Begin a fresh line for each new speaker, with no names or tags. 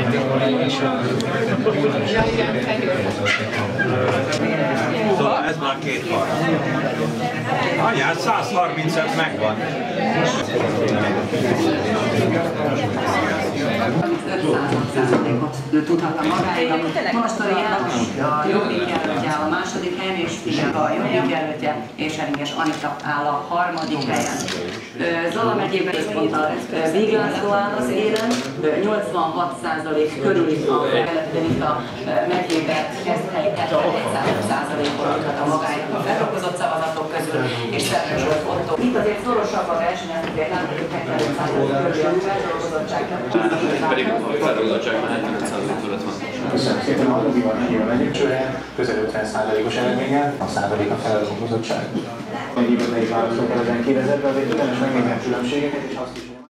Szóval ez már 2 Anyád, 135 megvan.
5%-ot tudhatna magáénak. Monasztori János a jobbik jelöltje áll a második helyen, és Figyel a jobbik jelöltje, és Eringes Anita áll a harmadik helyen. Zala megyében központtal Víg László áll az élen, 86% körüli a keleten itt a megyében Keszthely 71%-ot tudhatna magáénak a felrokozott szavazatok közül, és Szerves Zsolt Otto. Itt azért szorosabb a verseny, ezért láthatjuk 75% körüli a felrokozottság.
Pedig a felrokozottság már 75% fölött van.
Köszönöm szépen, a Lubival megyében megyőcsőre, közel 50%-os eredménnyel, a százalék a felrokozottság. Egyébként választók ezen kérdezetbe, azért érdemes megnézni a különbségeket, és azt is